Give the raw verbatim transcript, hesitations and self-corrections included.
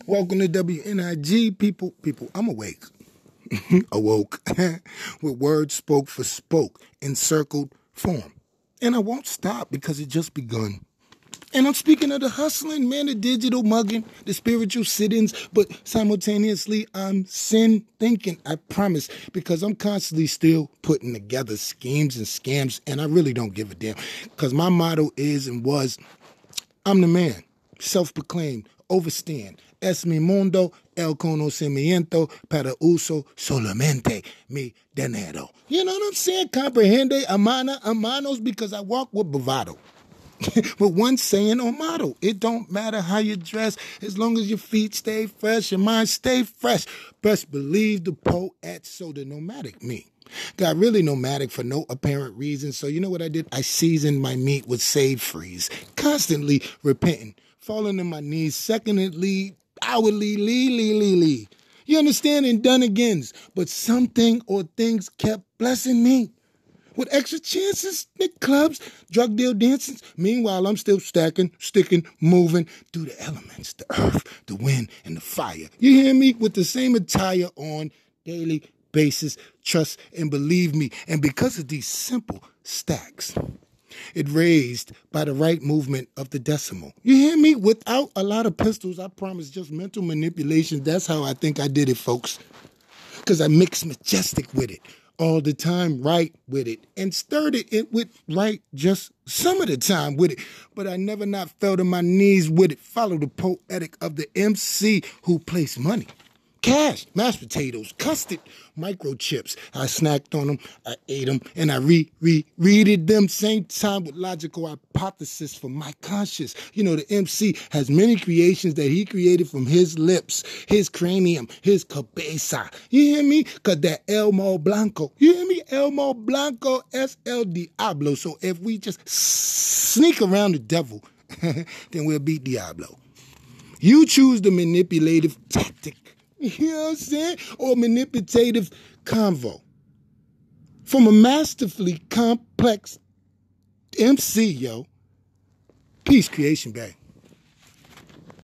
Welcome to W N I G, people. People, I'm awake. Awoke. With words spoke for spoke in circled form. And I won't stop because it just begun. And I'm speaking of the hustling, man, the digital mugging, the spiritual sit-ins, but simultaneously I'm sin thinking, I promise, because I'm constantly still putting together schemes and scams, and I really don't give a damn. Because my motto is and was, I'm the man, self-proclaimed, overstand. Es mi mundo, el conocimiento para uso solamente mi dinero. You know what I'm saying? Comprehende, amana, amanos, because I walk with bravado. But one saying or motto, it don't matter how you dress, as long as your feet stay fresh, your mind stay fresh. Best believe the poet, so the nomadic me. Got really nomadic for no apparent reason, so you know what I did? I seasoned my meat with save freeze, constantly repenting, falling on my knees, secondly, hourly, lee, lee, lee, lee. You understand? And done agains. But something or things kept blessing me. With extra chances, Nick clubs, drug deal dances. Meanwhile, I'm still stacking, sticking, moving through the elements, the earth, the wind, and the fire. You hear me? With the same attire on daily basis. Trust and believe me. And because of these simple stacks, it raised by the right movement of the decimal. You hear me? Without a lot of pistols, I promise, just mental manipulation. That's how I think I did it, folks. Because I mixed majestic with it. All the time, right with it, and stirred it with right just some of the time with it. But I never not fell to my knees with it. Follow the poetic of the M C who placed money. Cash, mashed potatoes, custard, microchips. I snacked on them, I ate them, and I re, re, readed them same time with logical hypothesis for my conscience. You know, the M C has many creations that he created from his lips, his cranium, his cabeza. You hear me? Because that Elmo Blanco, you hear me? Elmo Blanco, es el Diablo. So if we just sneak around the devil, then we'll beat Diablo. You choose the manipulative tactic. You know what I'm saying? Or manipulative convo. From a masterfully complex M C, yo. Peace, creation, back.